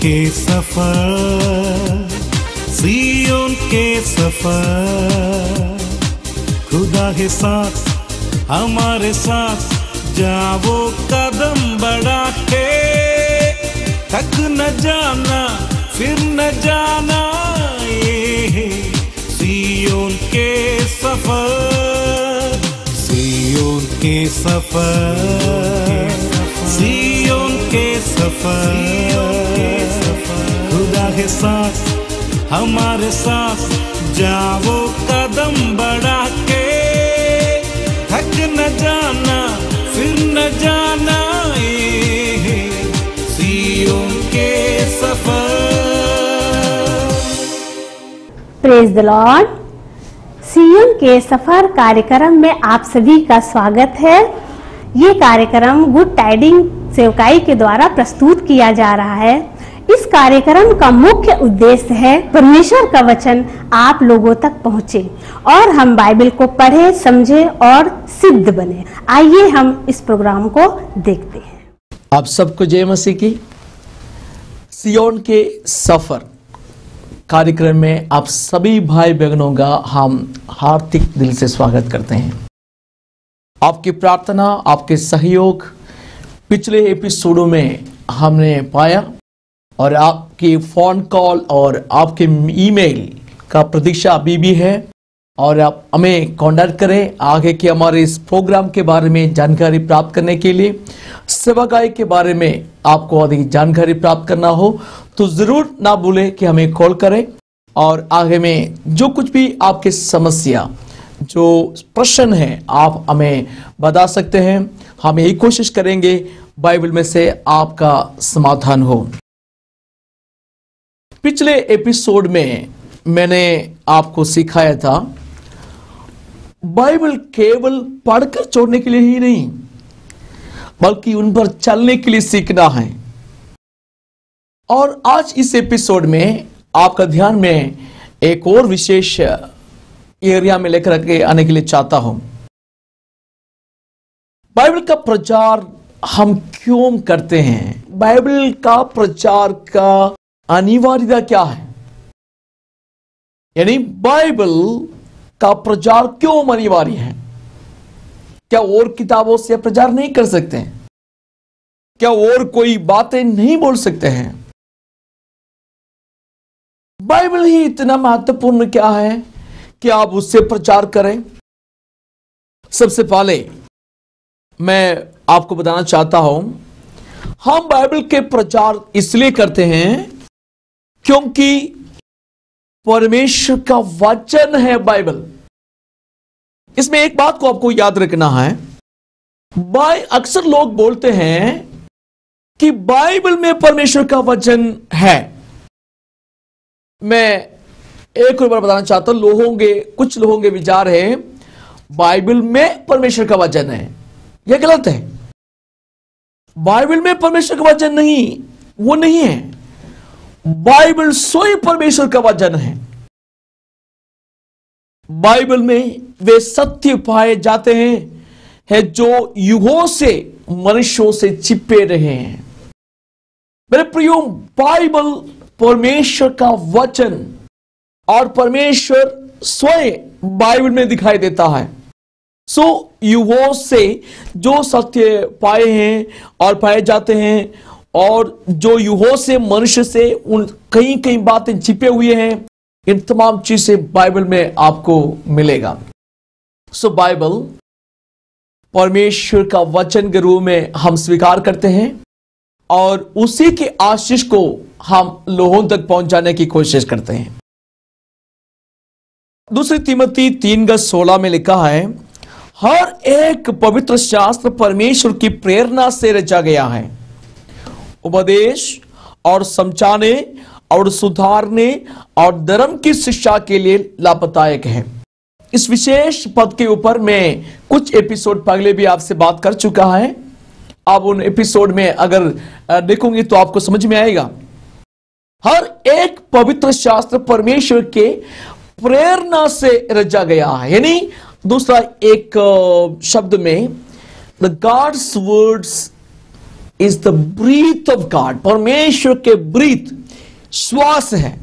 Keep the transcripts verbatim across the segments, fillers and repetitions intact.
के सफर, सियोन के सफर, खुदा के साथ हमारे साथ जाओ कदम बढ़ा के, थक न जाना फिर न जाना, ये सियोन के सफर, सियोन के सफर, सियोन के सफर, खुदा के साथ हमारे साथ जाओ कदम बढ़ा के, थक न जाना फिर न जाना, ये सियोन के सफर। Praise the Lord. सियोन के सफर कार्यक्रम में आप सभी का स्वागत है। ये कार्यक्रम गुड टाइडिंग सेवकाई के द्वारा प्रस्तुत किया जा रहा है। इस कार्यक्रम का मुख्य उद्देश्य है परमेश्वर का वचन आप लोगों तक पहुंचे और हम बाइबल को पढ़े, समझे और सिद्ध बने। आइए हम इस प्रोग्राम को देखते हैं। आप सबको जय मसीह की। सियोन के सफर कार्यक्रम में आप सभी भाई बहनों का हम हार्दिक दिल से स्वागत करते हैं। आपकी प्रार्थना, आपके सहयोग पिछले एपिसोडों में हमने पाया और आपकी फोन कॉल और आपके ईमेल का प्रतीक्षा अभी भी है और आप हमें कांटेक्ट करें। आगे के हमारे इस प्रोग्राम के बारे में जानकारी प्राप्त करने के लिए, सेवाकाई के बारे में आपको अधिक जानकारी प्राप्त करना हो तो ज़रूर ना भूलें कि हमें कॉल करें और आगे में जो कुछ भी आपकी समस्या, जो प्रश्न है, आप हमें बता सकते हैं। हम यही कोशिश करेंगे बाइबल में से आपका समाधान हो। पिछले एपिसोड में मैंने आपको सिखाया था बाइबल केवल पढ़कर छोड़ने के लिए ही नहीं बल्कि उन पर चलने के लिए सीखना है। और आज इस एपिसोड में आपका ध्यान में एक और विशेष एरिया में लेकर के आने के लिए चाहता हूं। बाइबल का प्रचार हम क्यों करते हैं? बाइबल का प्रचार का अनिवार्यता क्या है? यानी बाइबल का प्रचार क्यों अनिवार्य है? क्या और किताबों से प्रचार नहीं कर सकते हैं? क्या और कोई बातें नहीं बोल सकते हैं? बाइबल ही इतना महत्वपूर्ण क्या है कि आप उससे प्रचार करें? सबसे पहले मैं आपको बताना चाहता हूं, हम बाइबल के प्रचार इसलिए करते हैं क्योंकि परमेश्वर का वचन है बाइबल। इसमें एक बात को आपको याद रखना है, बाय अक्सर लोग बोलते हैं कि बाइबल में परमेश्वर का वचन है। मैं एक और बार बताना चाहता हूं, लोगों के कुछ लोगों के विचार है बाइबल में परमेश्वर का वचन है। यह गलत है। बाइबल में परमेश्वर का वचन नहीं, वो नहीं है। बाइबल स्वयं परमेश्वर का वचन है। बाइबल में वे सत्य पाए जाते हैं है जो युगों से मनुष्यों से छिपे रहे हैं। मेरे प्रियो, बाइबल परमेश्वर का वचन और परमेश्वर स्वयं बाइबल में दिखाई देता है। सो युगों से जो सत्य पाए हैं और पाए जाते हैं और जो युगों से मनुष्य से उन कई कई बातें छिपे हुए हैं, इन तमाम चीजें बाइबल में आपको मिलेगा। सो so, बाइबल परमेश्वर का वचन के रूप में हम स्वीकार करते हैं और उसी के आशीष को हम लोगों तक पहुंचाने की कोशिश करते हैं। दूसरी तिमोथी तीन का सोलह में लिखा है, हर एक पवित्र शास्त्र परमेश्वर की प्रेरणा से रचा गया है, उपदेश और समझाने और सुधारने और धर्म की शिक्षा के लिए लाभदायक है। इस विशेष पद के ऊपर मैं कुछ एपिसोड पहले भी आपसे बात कर चुका है। आप उन एपिसोड में अगर देखोगे तो आपको समझ में आएगा। हर एक पवित्र शास्त्र परमेश्वर के प्रेरणा से रचा गया है, यानी दूसरा एक शब्द में the God's words is the breath of God, परमेश्वर के ब्रीथ, श्वास है।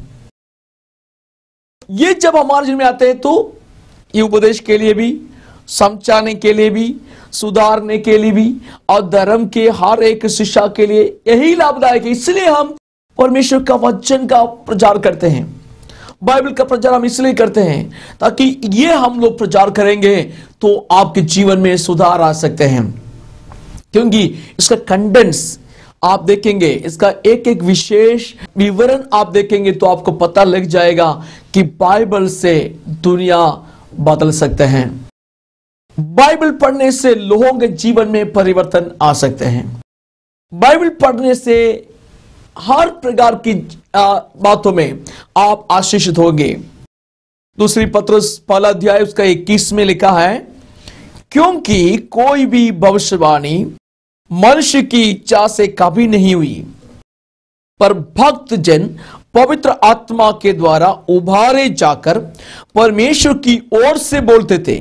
ये जब हमारे जीवन में आते हैं तो ये उपदेश के लिए भी, समझाने के लिए भी, सुधारने के लिए भी और धर्म के हर एक शिक्षा के लिए यही लाभदायक है। इसलिए हम परमेश्वर का वचन का प्रचार करते हैं, बाइबल का प्रचार हम इसलिए करते हैं ताकि ये हम लोग प्रचार करेंगे तो आपके जीवन में सुधार आ सकते हैं। क्योंकि इसका कंडेंस आप देखेंगे, इसका एक एक विशेष विवरण आप देखेंगे तो आपको पता लग जाएगा कि बाइबल से दुनिया बदल सकते हैं। बाइबल पढ़ने से लोगों के जीवन में परिवर्तन आ सकते हैं। बाइबल पढ़ने से हर प्रकार की आ, बातों में आप आशीषित होंगे। दूसरी पत्रस पहला अध्याय उसका इक्कीस में लिखा है, क्योंकि कोई भी भविष्यवाणी मनुष्य की इच्छा से कभी नहीं हुई, पर भक्त जन पवित्र आत्मा के द्वारा उभारे जाकर परमेश्वर की ओर से बोलते थे।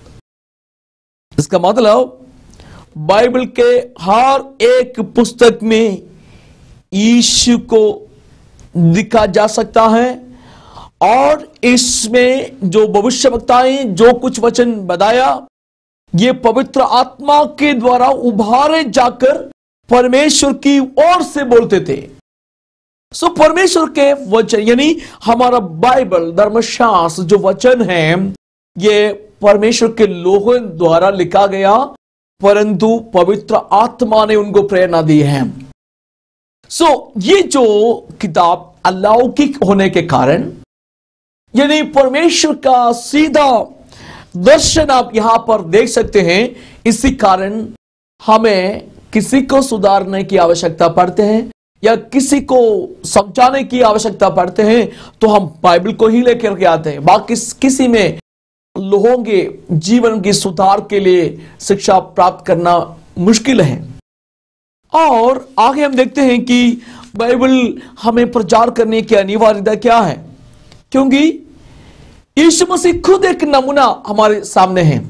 इसका मतलब बाइबल के हर एक पुस्तक में यीशु को दिखा जा सकता है और इसमें जो भविष्यवक्ताएं जो कुछ वचन बताया ये पवित्र आत्मा के द्वारा उभारे जाकर परमेश्वर की ओर से बोलते थे। सो so, परमेश्वर के वचन यानी हमारा बाइबल धर्मशास्त्र जो वचन है ये परमेश्वर के लोगों द्वारा लिखा गया, परंतु पवित्र आत्मा ने उनको प्रेरणा दी है। सो so, ये जो किताब अलौकिक होने के कारण यानी परमेश्वर का सीधा दर्शन आप यहां पर देख सकते हैं, इसी कारण हमें किसी को सुधारने की आवश्यकता पड़ते हैं या किसी को समझाने की आवश्यकता पड़ते हैं तो हम बाइबल को ही लेकर के आते हैं। बाकी किसी में लोगों के जीवन के सुधार के लिए शिक्षा प्राप्त करना मुश्किल है। और आगे हम देखते हैं कि बाइबल हमें प्रचार करने की अनिवार्यता क्या है, क्योंकि यीशु मसीह खुद एक नमूना हमारे सामने है।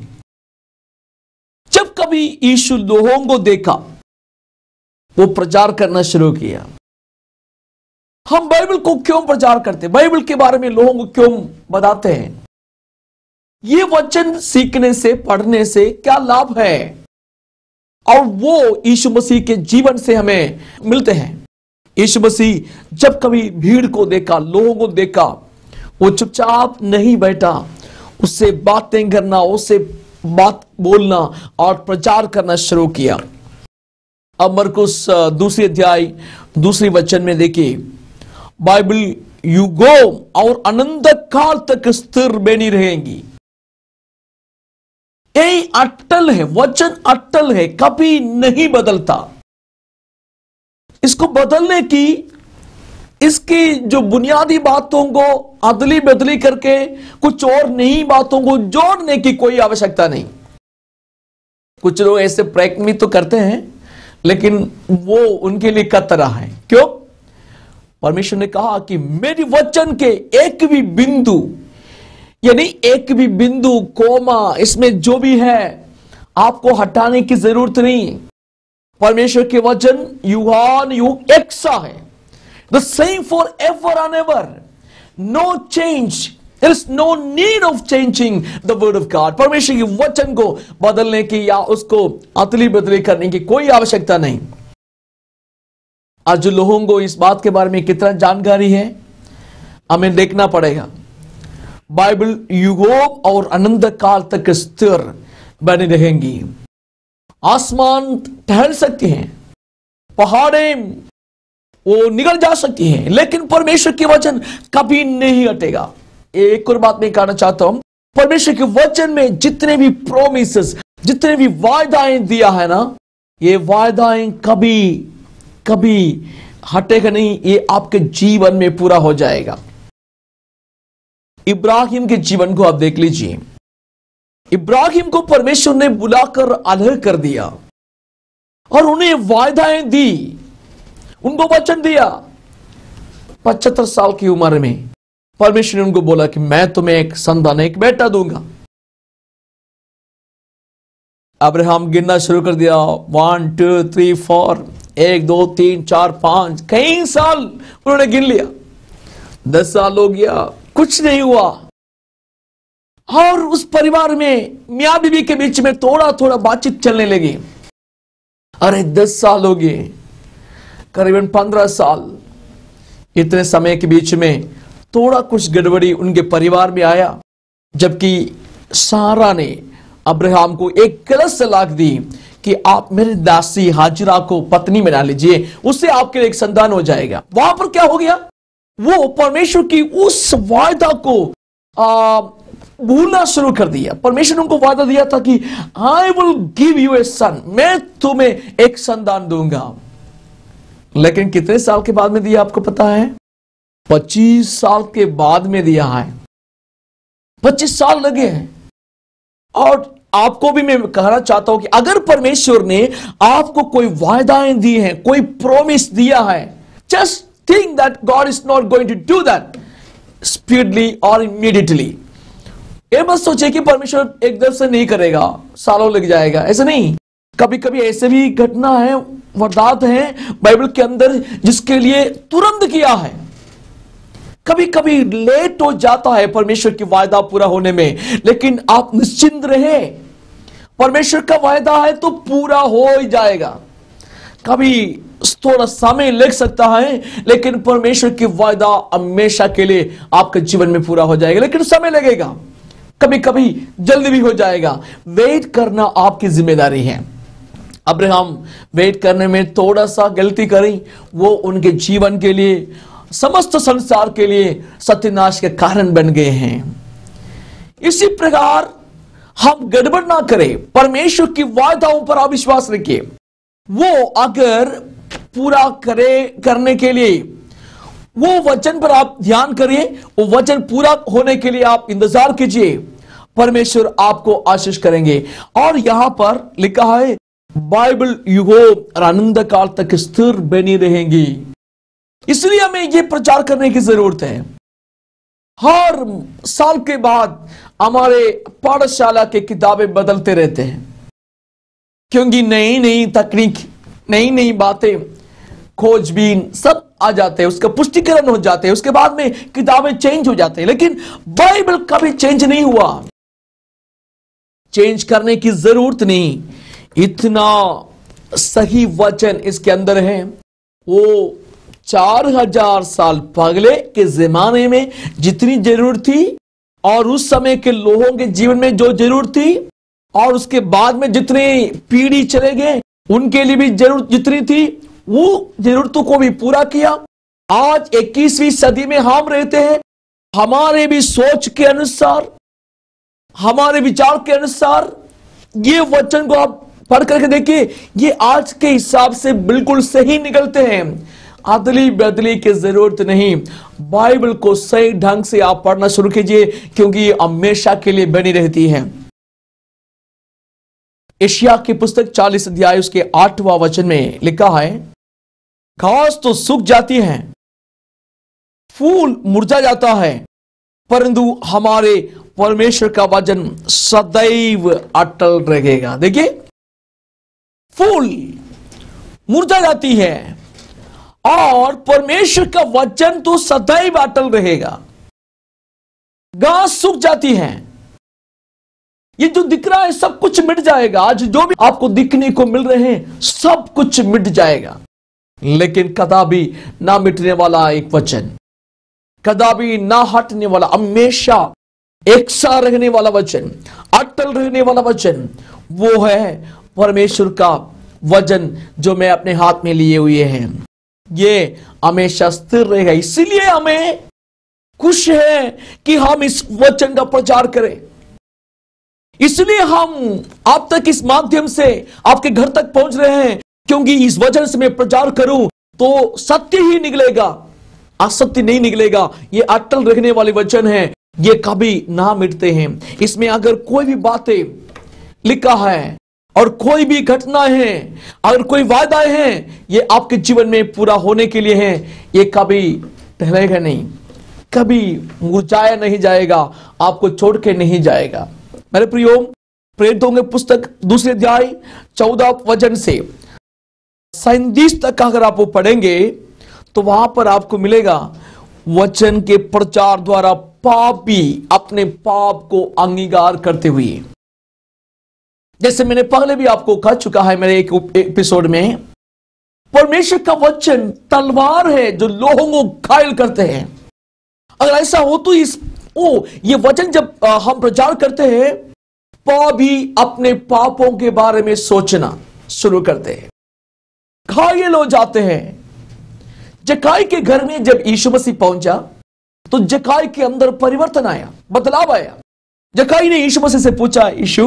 जब कभी यीशु लोगों को देखा वो प्रचार करना शुरू किया। हम बाइबल को क्यों प्रचार करते हैं, बाइबल के बारे में लोगों को क्यों बताते हैं? ये वचन सीखने से पढ़ने से क्या लाभ है और वो यीशु मसीह के जीवन से हमें मिलते हैं। यीशु मसीह जब कभी भीड़ को देखा, लोगों को देखा, वो चुपचाप नहीं बैठा, उससे बातें करना, उससे बात बोलना और प्रचार करना शुरू किया। अब मरकुस दूसरी अध्याय दूसरी वचन में देखिए, बाइबल युगों और अनंत काल तक स्थिर बनी रहेंगी। यही अटल है, वचन अटल है, कभी नहीं बदलता। इसको बदलने की, इसकी जो बुनियादी बातों को अदली बदली करके कुछ और नई बातों को जोड़ने की कोई आवश्यकता नहीं। कुछ लोग ऐसे प्रयत्न भी तो करते हैं लेकिन वो उनके लिए कतरा है। क्यों? परमेश्वर ने कहा कि मेरी वचन के एक भी बिंदु यानी एक भी बिंदु कोमा इसमें जो भी है आपको हटाने की जरूरत नहीं। परमेश्वर के वचन युगान युग एक सा है, the same forever and ever, no change, there is no need of changing the word of God। परमेश्वर के वचन को बदलने की या उसको अदली बदली करने की कोई आवश्यकता नहीं। आज लोगों को इस बात के बारे में कितना जानकारी है हमें देखना पड़ेगा। बाइबल युगों और अनंत काल तक स्थिर बनी रहेंगी। आसमान टहल सकती हैं, पहाड़ें वो निकल जा सकती हैं, लेकिन परमेश्वर के वचन कभी नहीं हटेगा। एक और बात मैं कहना चाहता हूं, परमेश्वर के वचन में जितने भी प्रोमिसेस, जितने भी वायदाएं दिया है ना, ये वायदाएं कभी कभी हटेगा नहीं, ये आपके जीवन में पूरा हो जाएगा। इब्राहिम के जीवन को आप देख लीजिए। इब्राहिम को परमेश्वर ने बुलाकर अलग कर दिया और उन्हें वायदाएं दी, उनको वचन दिया। पचहत्तर साल की उम्र में परमेश्वर ने उनको बोला कि मैं तुम्हें एक संतान, एक बेटा दूंगा। अब्राहम गिनना शुरू कर दिया, वन टू थ्री फोर, एक दो तीन चार पांच कई साल उन्होंने गिन लिया, दस साल हो गया, कुछ नहीं हुआ। और उस परिवार में मियां बीवी के बीच में थोड़ा थोड़ा बातचीत चलने लगी। अरे दस साल हो गए, करीबन पंद्रह साल, इतने समय के बीच में थोड़ा कुछ गड़बड़ी उनके परिवार में आया, जबकि सारा ने अब्राहम को एक गलत सलाह दी कि आप मेरे दासी हाजिरा को पत्नी बना लीजिए, उससे आपके लिए एक संतान हो जाएगा। वहां पर क्या हो गया, वो परमेश्वर की उस वायदा को आ, भूलना शुरू कर दिया। परमेश्वर ने उनको वादा दिया था कि I will give you a son, मैं तुम्हें एक संतान दूंगा। लेकिन कितने साल के बाद में दिया आपको पता है? पच्चीस साल के बाद में दिया है। पच्चीस साल लगे हैं। और आपको भी मैं कहना चाहता हूं कि अगर परमेश्वर ने आपको कोई वायदाएं दी हैं, कोई प्रॉमिस दिया है, just think that God is not going to do that speedily और इमीडिएटली। ये मत सोचे कि परमेश्वर एकदम से नहीं करेगा, सालों लग जाएगा, ऐसा नहीं। कभी कभी ऐसे भी घटना है, वारदात है बाइबल के अंदर जिसके लिए तुरंत किया है। कभी कभी लेट हो जाता है परमेश्वर की वायदा पूरा होने में, लेकिन आप निश्चिंत रहे, परमेश्वर का वायदा है तो पूरा हो ही जाएगा। कभी थोड़ा समय लग सकता है, लेकिन परमेश्वर की वायदा हमेशा के लिए आपके जीवन में पूरा हो जाएगा, लेकिन समय लगेगा, कभी कभी जल्दी भी हो जाएगा। वेट करना आपकी जिम्मेदारी है। अब्राहम वेट करने में थोड़ा सा गलती करी, वो उनके जीवन के लिए, समस्त संसार के लिए सत्यानाश के कारण बन गए हैं। इसी प्रकार हम गड़बड़ ना करें, परमेश्वर की वायदाओं पर आप विश्वास रखिए। वो अगर पूरा करे करने के लिए वो वचन पर आप ध्यान करिए, वो वचन पूरा होने के लिए आप इंतजार कीजिए, परमेश्वर आपको आशीष करेंगे। और यहां पर लिखा है बाइबल युगों और अनंत काल तक स्थिर बनी रहेंगी। इसलिए हमें यह प्रचार करने की जरूरत है। हर साल के बाद हमारे पाठशाला के किताबें बदलते रहते हैं, क्योंकि नई नई तकनीक, नई नई बातें, खोजबीन सब आ जाते हैं, उसका पुष्टिकरण हो जाते हैं, उसके बाद में किताबें चेंज हो जाते हैं। लेकिन बाइबल कभी चेंज नहीं हुआ, चेंज करने की जरूरत नहीं। इतना सही वचन इसके अंदर है। वो चार हजार साल पहले के जमाने में जितनी जरूरत थी, और उस समय के लोगों के जीवन में जो जरूरत थी, और उसके बाद में जितने पीढ़ी चले गए उनके लिए भी जरूरत जितनी थी, वो जरूरतों को भी पूरा किया। आज इक्कीसवीं सदी में हम रहते हैं, हमारे भी सोच के अनुसार, हमारे विचार के अनुसार ये वचन को आप पढ़ करके देखिए, ये आज के हिसाब से बिल्कुल सही निकलते हैं। अदली बदली की जरूरत नहीं, बाइबल को सही ढंग से आप पढ़ना शुरू कीजिए, क्योंकि ये हमेशा के लिए बनी रहती है। एशिया की पुस्तक चालीस अध्याय उसके आठवां वचन में लिखा है, घास तो सूख जाती है, फूल मुरझा जाता है, परंतु हमारे परमेश्वर का वचन सदैव अटल रहेगा। देखिए, फूल मुरझा जाती है और परमेश्वर का वचन तो सदैव अटल रहेगा। घास सूख जाती है, ये जो दिख रहा है सब कुछ मिट जाएगा। आज जो भी आपको दिखने को मिल रहे हैं सब कुछ मिट जाएगा, लेकिन कदापि ना मिटने वाला एक वचन, कदापि ना हटने वाला, हमेशा एक सा रहने वाला वचन, अटल रहने वाला वचन, वो है परमेश्वर का वचन जो मैं अपने हाथ में लिए हुए हैं। ये हमेशा स्थिर रहेगा। इसीलिए हमें खुश है कि हम इस वचन का प्रचार करें। इसलिए हम आप तक इस माध्यम से आपके घर तक पहुंच रहे हैं, क्योंकि इस वचन से मैं प्रचार करूं तो सत्य ही निकलेगा, असत्य नहीं निकलेगा। ये अटल रहने वाले वचन है, ये कभी ना मिटते हैं। इसमें अगर कोई भी बातें लिखा है और कोई भी घटना है, अगर कोई वायदा है, ये आपके जीवन में पूरा होने के लिए है। ये कभी टलेगा नहीं, कभी मुरझाया नहीं जाएगा, आपको छोड़ के नहीं जाएगा। मेरे प्रियो, प्रेरितों की पुस्तक दूसरे अध्याय चौदह वचन से सैंतीस तक अगर आप वो पढ़ेंगे तो वहां पर आपको मिलेगा, वचन के प्रचार द्वारा पापी अपने पाप को अंगीकार करते हुए। जैसे मैंने पहले भी आपको कह चुका है मेरे एक एपिसोड में, परमेश्वर का वचन तलवार है जो लोगों को घायल करते हैं। अगर ऐसा हो तो इस ओ ये वचन जब आ, हम प्रचार करते हैं, पापी अपने पापों के बारे में सोचना शुरू करते हैं, घायल हो जाते हैं। जकाई के घर में जब यीशु मसीह पहुंचा तो जकाई के अंदर परिवर्तन आया, बदलाव आया। जकाई ने यीशु मसीह से पूछा, यीशु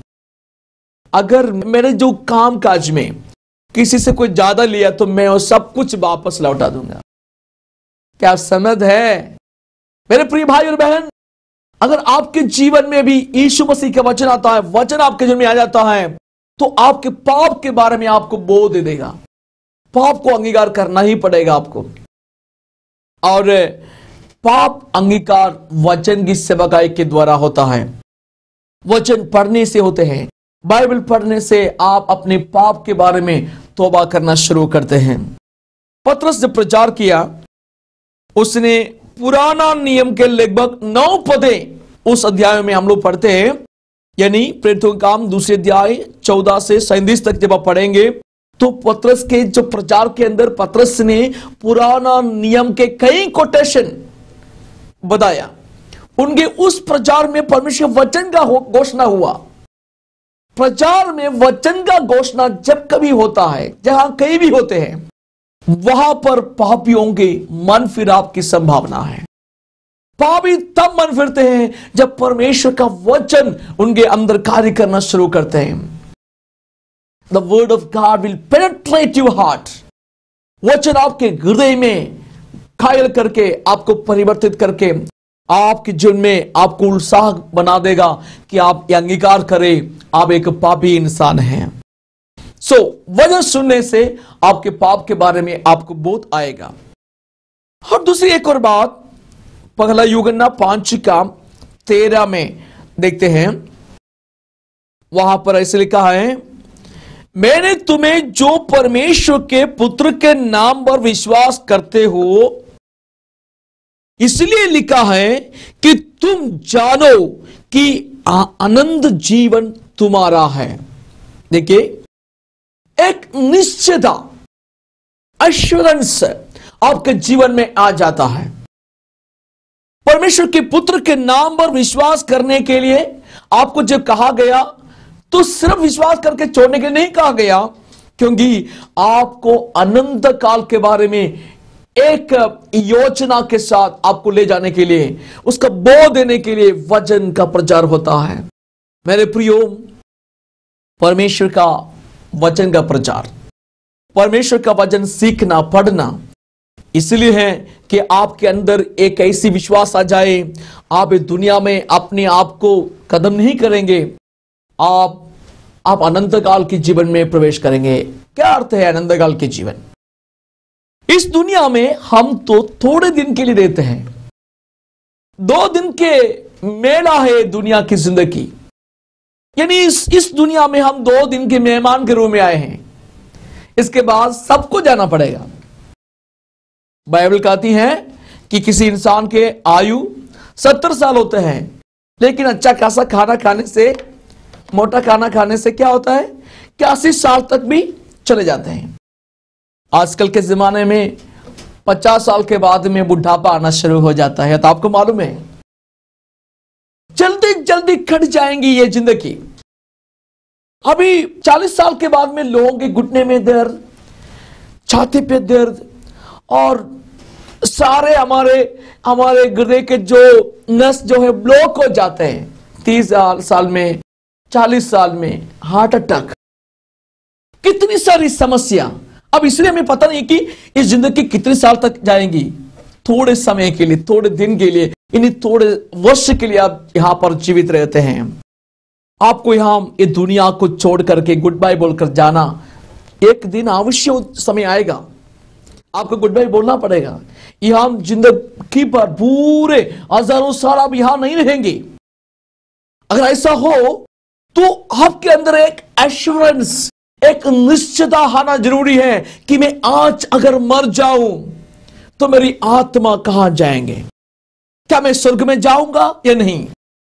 अगर मेरे जो काम काज में किसी से कोई ज्यादा लिया तो मैं वो सब कुछ वापस लौटा दूंगा। क्या समझ है मेरे प्रिय भाई और बहन? अगर आपके जीवन में भी यीशु मसीह का वचन आता है, वचन आपके जीवन में आ जाता है, तो आपके पाप के बारे में आपको बोध दे देगा। पाप को अंगीकार करना ही पड़ेगा आपको। और पाप अंगीकार वचन की सेवकाई के द्वारा होता है। वचन पढ़ने से होते हैं। बाइबल पढ़ने से आप अपने पाप के बारे में तौबा करना शुरू करते हैं। पतरस जब प्रचार किया, उसने पुराना नियम के लगभग नौ पदे उस अध्याय में हम लोग पढ़ते हैं, यानी प्रेरितों का काम दूसरे अध्याय चौदह से सैंतीस तक जब आप पढ़ेंगे तो पतरस के जो प्रचार के अंदर पतरस ने पुराना नियम के कई कोटेशन बताया। उनके उस प्रचार में परमेश्वर वचन का घोषणा हुआ। प्रचार में वचन का घोषणा जब कभी होता है, जहां कहीं भी होते हैं, वहां पर पापियों के मन फिराव की संभावना है। पापी तब मन फिरते हैं जब परमेश्वर का वचन उनके अंदर कार्य करना शुरू करते हैं। The word of God will penetrate your heart. वचन आपके हृदय में घायल करके, आपको परिवर्तित करके, आपके जीवन में आपको उत्साह बना देगा कि आप ये अंगीकार करें, आप एक पापी इंसान हैं। सो so, वचन सुनने से आपके पाप के बारे में आपको बोध आएगा। और दूसरी एक और बात, पहला यूहन्ना पांच का तेरह में देखते हैं, वहां पर ऐसे लिखा है, मैंने तुम्हें जो परमेश्वर के पुत्र के नाम पर विश्वास करते हो इसलिए लिखा है कि तुम जानो कि अनंत जीवन तुम्हारा है। देखिए, एक निश्चितता, एश्योरेंस आपके जीवन में आ जाता है। परमेश्वर के पुत्र के नाम पर विश्वास करने के लिए आपको जब कहा गया तो सिर्फ विश्वास करके छोड़ने के लिए नहीं कहा गया, क्योंकि आपको अनंत काल के बारे में एक योजना के साथ आपको ले जाने के लिए, उसका बोध देने के लिए वचन का प्रचार होता है। मेरे प्रियो, परमेश्वर का वचन का प्रचार, परमेश्वर का वचन सीखना, पढ़ना इसलिए है कि आपके अंदर एक ऐसी विश्वास आ जाए, आप इस दुनिया में अपने आप को कदम नहीं करेंगे, आप आप अनंत काल के जीवन में प्रवेश करेंगे। क्या अर्थ है अनंत काल के जीवन? इस दुनिया में हम तो थोड़े दिन के लिए रहते हैं। दो दिन के मेला है दुनिया की जिंदगी, यानी इस इस दुनिया में हम दो दिन के मेहमान के रूप में आए हैं। इसके बाद सबको जाना पड़ेगा। बाइबल कहती है कि किसी इंसान के आयु सत्तर साल होते हैं, लेकिन अच्छा खासा खाना खाने से, मोटा खाना खाने से क्या होता है कि अस्सी साल तक भी चले जाते हैं। आजकल के जमाने में पचास साल के बाद में बुढ़ापा आना शुरू हो जाता है। तो आपको मालूम है, जल्दी जल्दी कट जाएंगी ये जिंदगी। अभी चालीस साल के बाद में लोगों के घुटने में दर्द, छाती पे दर्द, और सारे हमारे हमारे हृदय के जो नस जो है ब्लॉक हो जाते हैं। तीस साल में, चालीस साल में हार्ट अटैक, कितनी सारी समस्या। अब इसलिए हमें पता नहीं कि इस जिंदगी कितने साल तक जाएंगी। थोड़े समय के लिए, थोड़े दिन के लिए, इन्हीं थोड़े वर्ष के लिए आप यहां पर जीवित रहते हैं। आपको यहां ये दुनिया को छोड़ करके गुड बाय बोलकर जाना, एक दिन अवश्य समय आएगा, आपको गुड बाय बोलना पड़ेगा। यहां जिंदगी पर पूरे हजारों साल आप यहां नहीं रहेंगे। अगर ऐसा हो तो आपके अंदर एक एश्योरेंस, एक निश्चितता आना जरूरी है कि मैं आज अगर मर जाऊं तो मेरी आत्मा कहां जाएंगे, क्या मैं स्वर्ग में जाऊंगा या नहीं।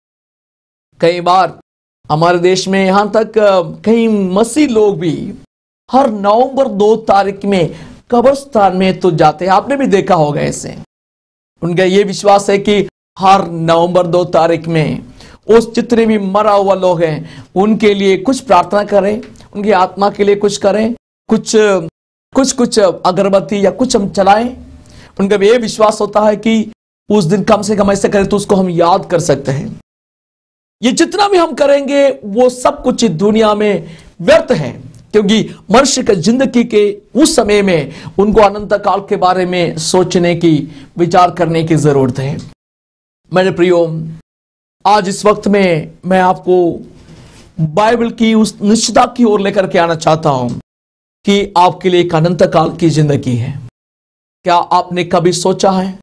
कई बार हमारे देश में यहां तक कई मसीह लोग भी हर नवंबर दो तारीख में कब्रिस्तान में तो जाते हैं, आपने भी देखा होगा ऐसे। उनका यह विश्वास है कि हर नवंबर दो तारीख में उस जितने भी मरा हुआ लोग हैं उनके लिए कुछ प्रार्थना करें, उनकी आत्मा के लिए कुछ करें, कुछ कुछ कुछ अगरबत्ती या कुछ हम चलाएं। उनका भी यह विश्वास होता है कि उस दिन कम से कम ऐसे करें तो उसको हम याद कर सकते हैं। ये जितना भी हम करेंगे वो सब कुछ दुनिया में व्यर्थ है, क्योंकि मनुष्य की जिंदगी के उस समय में उनको अनंत काल के बारे में सोचने की, विचार करने की जरूरत है। मेरे प्रियो, आज इस वक्त में मैं आपको बाइबल की उस निश्चितता की ओर लेकर के आना चाहता हूं कि आपके लिए एक अनंत काल की जिंदगी है। क्या आपने कभी सोचा है?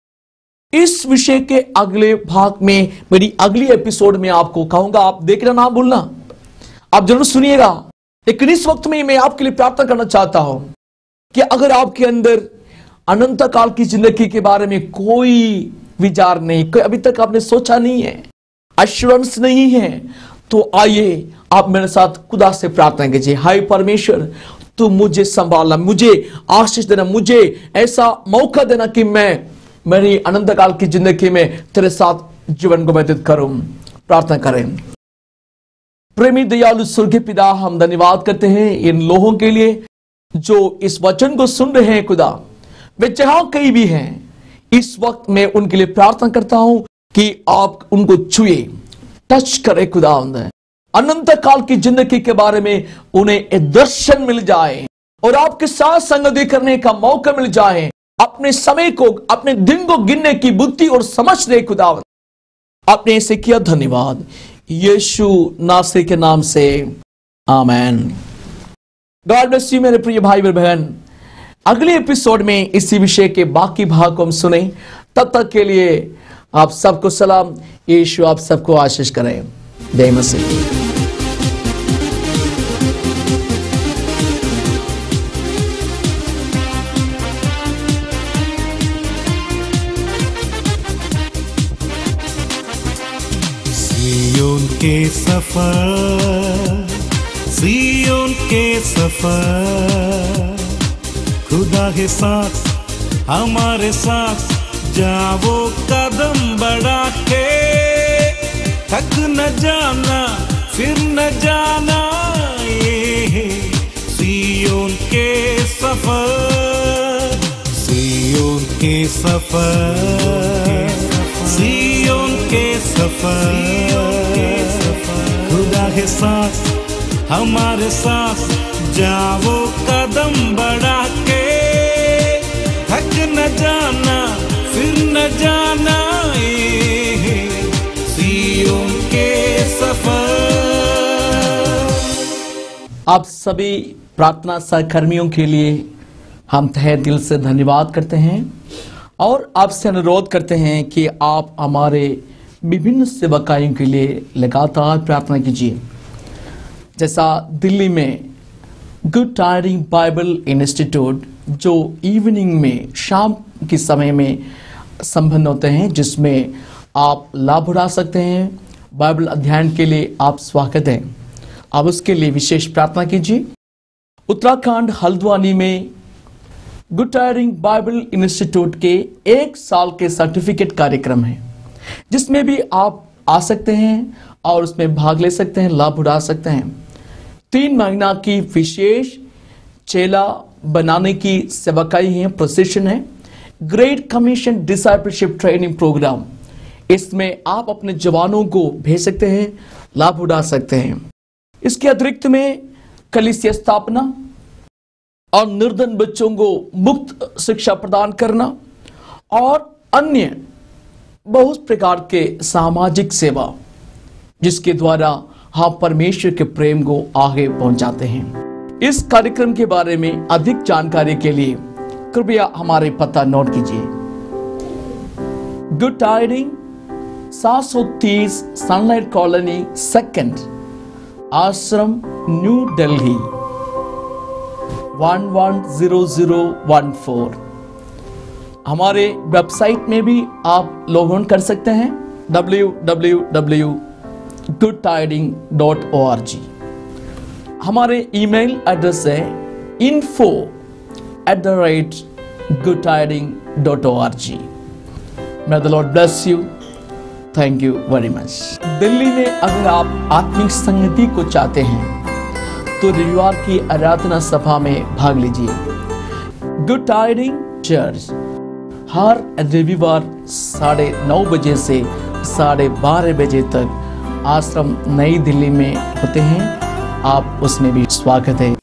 इस विषय के अगले भाग में, मेरी अगली एपिसोड में आपको कहूंगा, आप देखना ना भूलना, आप जरूर सुनिएगा। लेकिन इस वक्त में मैं आपके लिए प्रार्थना करना चाहता हूं कि अगर आपके अंदर अनंत काल की जिंदगी के बारे में कोई विचार नहीं, कोई अभी तक आपने सोचा नहीं है, एश्योरेंस नहीं है, तो आइए आप मेरे साथ खुदा से प्रार्थना कीजिए। हाय परमेश्वर, तू मुझे संभालना, मुझे आशीष देना, मुझे ऐसा मौका देना कि मैं मेरी अनंत काल की जिंदगी में तेरे साथ जीवन को व्यतीत करूं। प्रार्थना करें। प्रेमी दयालु स्वर्गीय पिता, हम धन्यवाद करते हैं इन लोगों के लिए जो इस वचन को सुन रहे हैं। खुदा, वे जहां कहीं भी हैं, इस वक्त मैं उनके लिए प्रार्थना करता हूं कि आप उनको छुए, टच करें। खुदा, अनंत काल की जिंदगी के बारे में उन्हें एक दर्शन मिल जाए और आपके साथ संगति करने का मौका मिल जाए। अपने समय को, अपने दिन को गिनने की बुद्धि और समझ दे। खुदा, आपने इसे किया, धन्यवाद। यीशु नासरी के नाम से, आमेन। गॉड ब्लेस यू मेरे प्रिय भाई और बहन। अगले एपिसोड में इसी विषय के बाकी भाग को हम सुने। तब तक के लिए आप सबको सलाम। यीशु आप सबको आशीष करें। जय मसीह। सियोन के सफर, सियोन के सफर, खुदा के साथ हमारे साथ जाओ कदम बढ़ा के, थक न जाना फिर न जाना, ये सियोन के सफर, सियोन के सफर, सियोन के सफर, खुदा के साथ हमारे साथ जाओ कदम बढ़ा के, थक न जाना फिर न जाना, ये सियोन के सफर। आप सभी प्रार्थना सहकर्मियों के लिए हम तहे दिल से धन्यवाद करते हैं और आपसे अनुरोध करते हैं कि आप हमारे विभिन्न सेवकायों के लिए लगातार प्रार्थना कीजिए। जैसा दिल्ली में गुड टायरिंग बाइबल इंस्टीट्यूट जो इवनिंग में, शाम के समय में संबंध होते हैं, जिसमें आप लाभ उठा सकते हैं। बाइबल अध्ययन के लिए आप स्वागत हैं। आप उसके लिए विशेष प्रार्थना कीजिए। उत्तराखंड हल्द्वानी में गुड टायरिंग बाइबल इंस्टीट्यूट के एक साल के सर्टिफिकेट कार्यक्रम है, जिसमें भी आप आ सकते हैं और उसमें भाग ले सकते हैं, लाभ उठा सकते हैं। तीन महीना की विशेष चेला बनाने की सेवकाई है, प्रोसेशन है। Great commission discipleship training program, इसमें आप अपने जवानों को भेज सकते हैं, लाभ उठा सकते हैं। इसके अतिरिक्त में कलीसिया स्थापना और निर्धन बच्चों को मुफ्त शिक्षा प्रदान करना और अन्य बहुत प्रकार के सामाजिक सेवा, जिसके द्वारा हम परमेश्वर के प्रेम को आगे पहुंचाते हैं। इस कार्यक्रम के बारे में अधिक जानकारी के लिए कृपया हमारे पता नोट कीजिए। गुड टायरिंग, सात सौ तीस Sunlight Colony second, ashram, New Delhi one one zero zero one four. हमारे वेबसाइट में भी आप लॉग ऑन कर सकते हैं W W W dot good tiding dot O R G. हमारे ईमेल एड्रेस है info at the rate good tiding dot O R G. May the Lord bless you. Thank you very much. Delhi में अगर आप आत्मिक संगति को चाहते हैं तो रविवार की आराधना सभा में भाग लीजिए। गुड टाइडिंग चर्च हर रविवार साढ़े नौ बजे से साढ़े बारह बजे तक आश्रम नई दिल्ली में होते हैं। आप उसमें भी स्वागत है।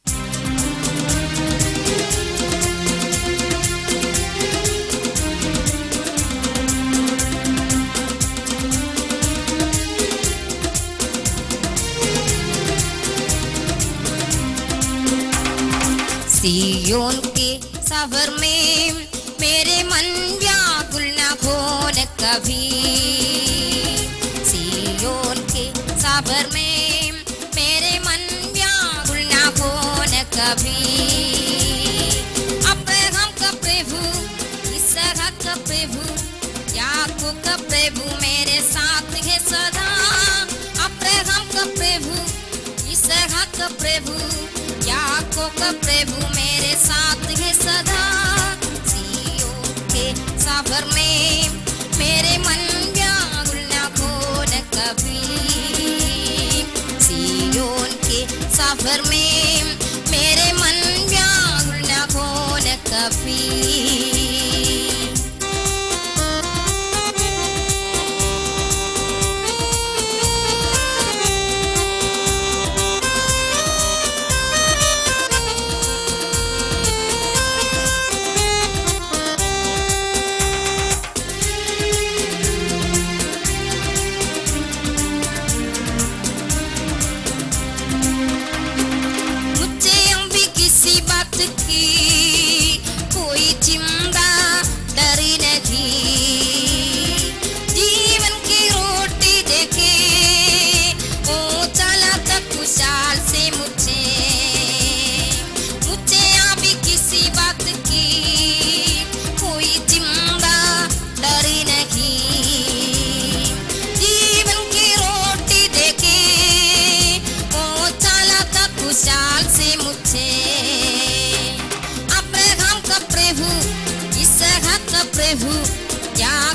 सियोन के सफर में मेरे मन व्याकुल न हो कभी। सियोन के सफर में मेरे मन व्याकुल न हो कभी। अब्राहम का प्रभु, इसहाक का प्रभु, याकूब का प्रभु मेरे साथ है सदा। अब्राहम का प्रभु, इसहाक का प्रभु, याकूब का प्रभु मेरे साथ है सदा। सियोन के सफर में मेरे मन व्याकुल न हो कभी। सियोन के सफर में मेरे मन व्याकुल न हो कभी। प्रभु, इसहाक का प्रभु, या